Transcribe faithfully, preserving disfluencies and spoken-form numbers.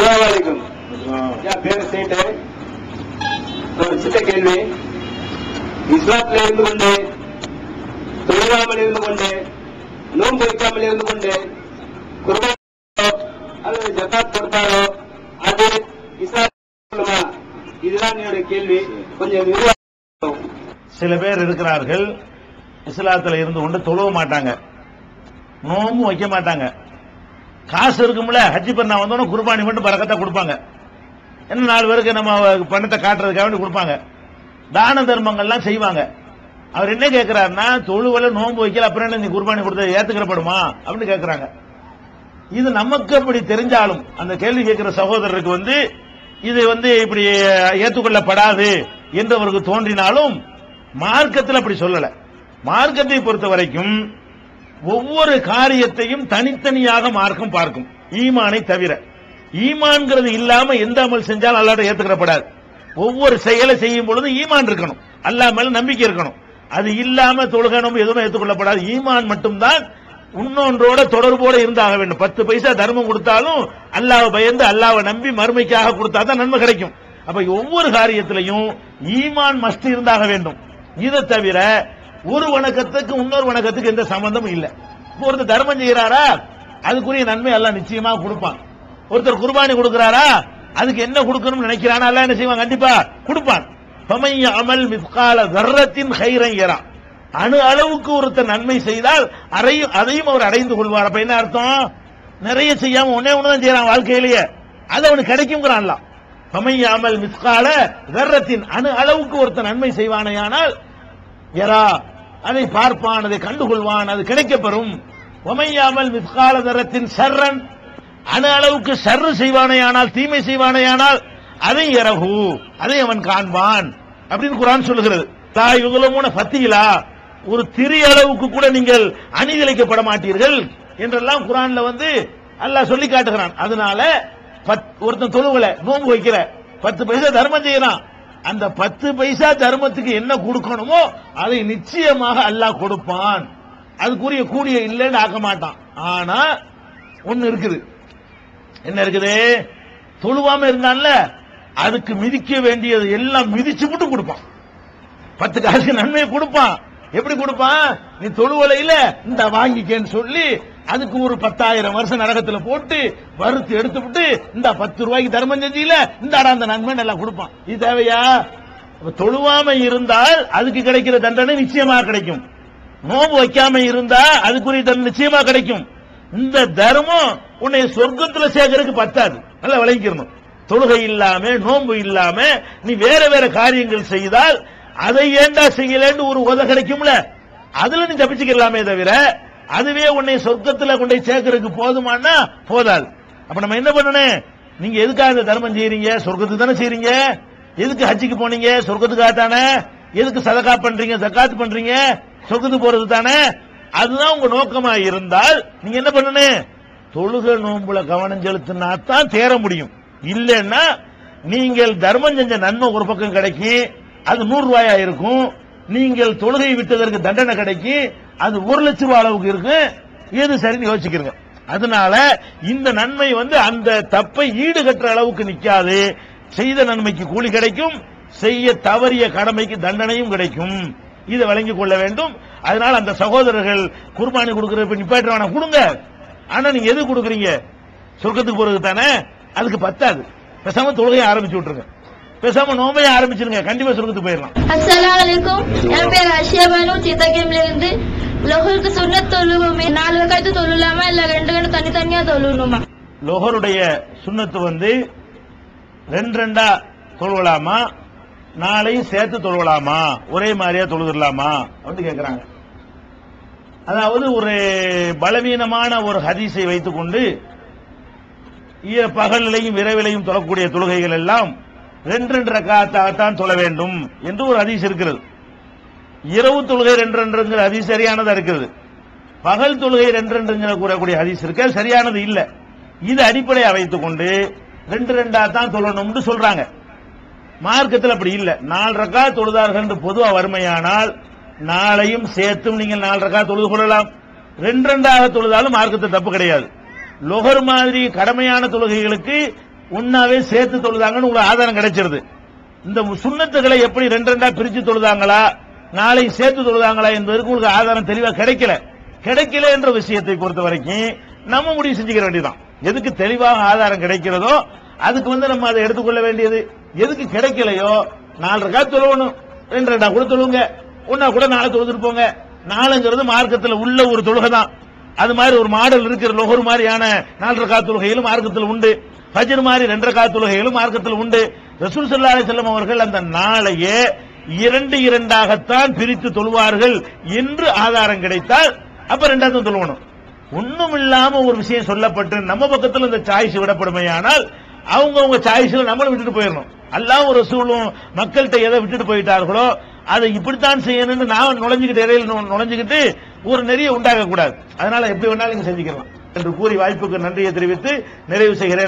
அஸ்ஸலாமு என் பேரு சேட்டு. ஒரு சின்ன கேள்வி. இஸ்லாத்தில் இருந்து கொண்டு தொழிலாமல் இருந்து கொண்டு நோன்பு வைக்காமல் இருந்து கொண்டு குர்பான் அல்லது ஜகாத் கொடுத்தாரோ அது இஸ்லாமா? இதுதான் என்னுடைய கேள்வி. கொஞ்சம் விரிவாக. சில பேர் இருக்கிறார்கள் இஸ்லாத்துல இருந்து கொண்டு தொழுவ மாட்டாங்க, நோம்பும் வைக்க மாட்டாங்க. காசு இருக்கும்ல, ஹஜ்ஜி பண்ண வந்தோன்னு குர்பானி மட்டும் பரக்கத்தா கொடுப்பாங்க. என்ன நாலு பேருக்கு நம்ம பணத்தை காட்டுறதுக்காக வேண்டி கொடுப்பாங்க. தான தர்மங்கள்லாம் செய்வாங்க. அவர் என்ன கேட்கிறாருன்னா, தொழுவல நோன்பு வைக்கல, அப்புறம் என்ன நீ குர்பானி கொடுத்தது ஏத்துக்கிறப்படுமா அப்படின்னு கேட்கிறாங்க. இது நமக்கு அப்படி தெரிஞ்சாலும் அந்த கேள்வி கேட்கிற சகோதரருக்கு வந்து இது வந்து இப்படி ஏற்றுக்கொள்ளப்படாது என்று அவருக்கு தோன்றினாலும் மார்க்கத்தில் அப்படி சொல்லல. மார்க்கத்தை பொறுத்த வரைக்கும் ஒவ்வொரு காரியத்தையும் தனித்தனியாக மார்க்கம் பார்க்கும், ஈமானை தவிர. ஈமான்கிறது இல்லாம எந்த அமல் செஞ்சாலும் அல்லாஹ்ட்ட ஏத்துக்கிறப்படாது. ஒவ்வொரு செயலை செய்யும் பொழுது ஈமான் இருக்கணும், அல்லாஹ் மேல நம்பிக்கை இருக்கணும். அது இல்லாம தொழுகணும் எதுவும் ஏற்றுக்கொள்ளப்படாது. ஈமான் மட்டும்தான் இன்னொன்றோட தொடர்போட இருந்தாக வேண்டும். பத்து பைசா தர்மம் கொடுத்தாலும் அல்லாஹ்வை பயந்து அல்லாஹ்வை நம்பி மறுமைக்காக கொடுத்தா தான் நன்மை கிடைக்கும். அப்ப ஒவ்வொரு காரியத்திலையும் ஈமான் மஸ்ட் இருந்தாக வேண்டும். இதை தவிர ஒரு வணக்கத்துக்கு இன்னொரு வணக்கத்துக்கு எந்த சம்பந்தமும் இல்லை. ஒருத்தர் தர்மம் செய்யறாரா, அதுக்குரிய நன்மை அல்லாஹ் நிச்சயமா கொடுப்பான். ஒருத்தர் குர்பானி கொடுக்கிறாரா, அதுக்கு என்ன கொடுக்கணும்னு நினைக்கிறானா அல்லாஹ் என்ன செய்வான்? கண்டிப்பா கொடுப்பான். ஃபமன் யஅமல் மிஸ்கால தர்ரத்தின் கைரன் யரா. அணு அளவுக்கு ஒருத்தர் நன்மை செய்தால் அதையும் அவர் அடைந்து கொள்வார். அப்ப என்ன அர்த்தம்? நிறைய செய்யாம ஒன்னே ஒண்ணுதான் செய்யறான் வாழ்க்கையிலேயே, அது அவனுக்கு கிடைக்கும்ங்கிறான் அல்லாஹ். ஃபமன் யஅமல் மிஸ்கால தர்ரத்தின், அணு அளவுக்கு ஒருத்தர் நன்மை செய்வானேயானால் யரா, அதை பார்ப்பான், அதை கண்டுகொள்வான், அது கிடைக்கப்பெறும். ஃபமன் யஅமல் மிஸ்கால தர்ரத்தின் ஷர்ரன், அணு அளவுக்கு ஷர்ரு செய்வானேயானால், தீமை செய்வானேயானால் அதை யரஹு, அதை அவன் காண்பான் அப்படின்னு குர்ஆன் சொல்லுகிறது. லா யுக்லமுன ஃபத்தீலா, ஒரு திரி அளவுக்கு கூட நீங்கள் அநீதிழைக்கப்பட மாட்டீர்கள் என்றெல்லாம் குர்ஆன்ல வந்து அல்லாஹ் சொல்லி காட்டுகிறான். அதனால ஒருத்தன் தொழுவல, நோன்பு வைக்கிற, பத்து பைசா தர்மம் செய்யறான், அந்த பத்து பைசா தர்மத்துக்கு என்ன கொடுக்கணுமோ அதை நிச்சயமாக அல்லாஹ் கொடுப்பான். அதுக்குரிய கூலிய இல்லைன்னு ஆக்க மாட்டான். ஆனா ஒன்னு இருக்குது. என்ன இருக்குது? தொழுவாம இருந்தான்ல, அதுக்கு மிதிக்க வேண்டியது எல்லாம் மிதிச்சு விட்டு கொடுப்பான். பத்து காசுக்கு நன்மையை கொடுப்பான். எப்படி கொடுப்பான்? நீ தொழுவலையில இந்த வாங்கிக்கன்னு சொல்லி அதுக்கு ஒரு பத்தாயிரம் வருஷம் நரகத்துல போட்டு வறுத்து எடுத்து விட்டு இந்த பத்து ரூபாய்க்கு தர்மம் செஞ்சில இந்த அந்த நன்மை நல்லா கொடுப்பான். இது தேவையா? தொழுவாம இருந்தால் அதுக்கு கிடைக்கிற தண்டனை நிச்சயமா கிடைக்கும். நோம்பு வைக்காம இருந்தா அதுக்குரிய தண்டனை நிச்சயமா கிடைக்கும். இந்த தர்மம் உன்னை சொர்க்கத்துல சேர்க்கறதுக்கு பத்தாது. நல்லா விளங்கிக்கணும். தொழுகை இல்லாம நோன்பு இல்லாம நீ வேற வேற காரியங்கள் செய்தால் அதை ஏண்டா செய்யலன்னு ஒரு உதவி கிடைக்கும்ல, அதுல நீ தப்பிச்சுக்கலாமே தவிர அதுவே உன்னை சொர்க்கத்துல கொண்டே சேர்க்கறதுக்கு போதுமானா போதாது. அப்ப நம்ம என்ன பண்ணணும்? நீங்க எதுக்காக இந்த தர்மம் செய்யறீங்க? சொர்க்கத்துக்கு தானே செய்யறீங்க. எதுக்கு ஹஜ்ஜுக்கு போனீங்க? சொர்க்கத்துக்காக தானே. எதுக்கு சதகா பண்றீங்க, ஜகாத் பண்றீங்க? சொர்க்கத்துக்கு போறது தானே. அதுதான் உங்க நோக்கமா இருந்தால் நீங்க என்ன பண்ணணும்? தொழுகை நோம்புல கவனம் செலுத்தினா தான் தேர முடியும். இல்லைன்னா நீங்கள் தர்மம் செஞ்ச நன்மை ஒரு பக்கம் கிடைக்கும், அது நூறு ரூபாயா இருக்கும். நீங்கள் தொழுகை விட்டதற்கு தண்டனை கிடைக்கும், அது ஒரு லட்சம் ரூபாய் அளவுக்கு இருக்கு. எது சரின்னு யோசிக்கிறீங்க. அதனால இந்த நன்மை வந்து அந்த தப்பை ஈடுகட்டுற அளவுக்கு நிக்காது. செய்த நன்மைக்கு கூலி கிடைக்கும், செய்ய தவறிய கடமைக்கு தண்டனையும் கிடைக்கும். இதை வழங்கிக் கொள்ள வேண்டும். அதனால அந்த சகோதரர்கள் குர்பானி கொடுக்கிற நிப்பாட்டுவான கொடுங்க. ஆனா நீங்க எது கொடுக்குறீங்க? சொர்க்கத்துக்கு போறது தானே. அதுக்கு பத்தாது. பேசாம தொழுகையை ஆரம்பிச்சு விட்டுருங்க, பேசாம நோம்பையை ஆரம்பிச்சிருங்க, கண்டிப்பா சொர்க்கத்துக்கு போயிடலாம். அஸ்ஸலாமு அலைக்கும். என் பேர் அஷியாபானு, சித்தகேம்ல இருந்து. லோஹருக்கு சுன்னத் தொழுவுமே நாலு ரக்காத்து தொழுலாமா இல்ல ரெண்டு ரெண்டு தனித்தனியா தொழுணுமா? லோஹருடைய சுன்னத்து வந்து ரெண்டு ரெண்டா தொழுவலாமா, நாளையும் சேர்த்து தொழுவலாமா, ஒரே மாதிரியா தொழுதலாமா அப்படின்னு கேட்கிறாங்க. அதாவது ஒரு பலவீனமான ஒரு ஹதீஸை வைத்துக் கொண்டு பகலிலையும் இரவிலையும் தொழக்கூடிய தொழுகைகள் எல்லாம் ரெண்டு ரெண்டு ரக்காத்தான் தொழ வேண்டும் என்று ஒரு ஹதீஸ் இருக்கிறது. இரவு தொழுகை ரெண்டு ரெண்டுங்கிற ஹதீஸ் சரியானதா இருக்கிறது. பகல் தொழுகை ரெண்டு ரெண்டுங்கிற கூறக்கூடிய ஹதீஸ் இருக்க சரியானது இல்ல. இது அடிப்படையை வைத்துக் கொண்டு ரெண்டு ரெண்டா தான் தொழணும்னு சொல்றாங்க. மார்க்கத்தில் அப்படி இல்ல. நாலு ரக்கா தொழுதார்கள் என்று பொதுவா வறுமையானால் நாளையும் சேர்த்தும் நீங்கள் நாலு ரக்கா தொழுது கொள்ளலாம். ரெண்டு ரெண்டாக தொழுதாலும் மார்க்கத்தில் தப்பு கிடையாது. லொஹர் மாதிரி கடமையான தொழுகைகளுக்கு ஒன்னாவே சேர்த்து தொழுதாங்கன்னு உங்களுக்கு ஆதாரம் கிடைச்சிருது. இந்த சுன்னத்துகளை எப்படி ரெண்டு ரெண்டா பிரிச்சு தொழுதாங்களா நாளை சேர்த்து தொழுதாங்களா என்பதற்கு உங்களுக்கு ஆதாரம் தெளிவா கிடைக்கல. கிடைக்கல என்ற விஷயத்தை பொறுத்த வரைக்கும் நம்ம முடிவு செஞ்சுக்கிற வேண்டியதான். எதுக்கு தெளிவாக ஆதாரம் கிடைக்கிறதோ அதுக்கு வந்து நம்ம அதை எடுத்துக்கொள்ள வேண்டியது. எதுக்கு கிடைக்கலையோ நாலு ரக்காத் தொழுவணும், ரெண்டு ரெண்டா கூட தொழுங்க, ஒன்னா கூட நாளை தொழுதுட்டு போங்க. நாலுங்கிறது மார்க்கத்தில் உள்ள ஒரு தொழுகை தான். அது மாதிரி ஒரு மாடல் இருக்கிற லொஹர் மாதிரியான நாலு ரக்காத் தொழுகைகளும் மார்க்கத்தில் உண்டு. ஃபஜ்ர் மாதிரி ரெண்டு ரக்காத் தொழுகைகளும் மார்க்கத்தில் உண்டு. ரசூல் ஸல்லல்லாஹு அலைஹி வஸல்லம் அவர்கள் அந்த நாளையே இரண்டு இரண்டாகத்தான் பிரித்து தொழுவார்கள் என்று ஆதாரம் கிடைத்தால் அப்ப ரெண்டாவது தொழுவணும். ஒண்ணும் இல்லாம ஒரு விஷயம் சொல்லப்பட்டு நம்ம பக்கத்தில் இந்த சாய்ஸ் விடப்படுமையானால் அவங்க அவங்க சாய்ஸ்ல நம்மளும் விட்டுட்டு போயிடணும். அல்லாஹ் ஒரு ரசூலும் மக்கள்கிட்ட எதை விட்டுட்டு போயிட்டார்களோ அதை இப்படித்தான் செய்யணும்னு நான் நுழைஞ்சுக்கிட்டு இடையில நுழைஞ்சுக்கிட்டு ஒரு நெறிய உண்டாக கூடாது. அதனால எப்படி வேணாலும் நீங்க செஞ்சுக்கலாம் என்று கூறி வாய்ப்புக்கு நன்றியை தெரிவித்து நிறைவு செய்கிறேன்.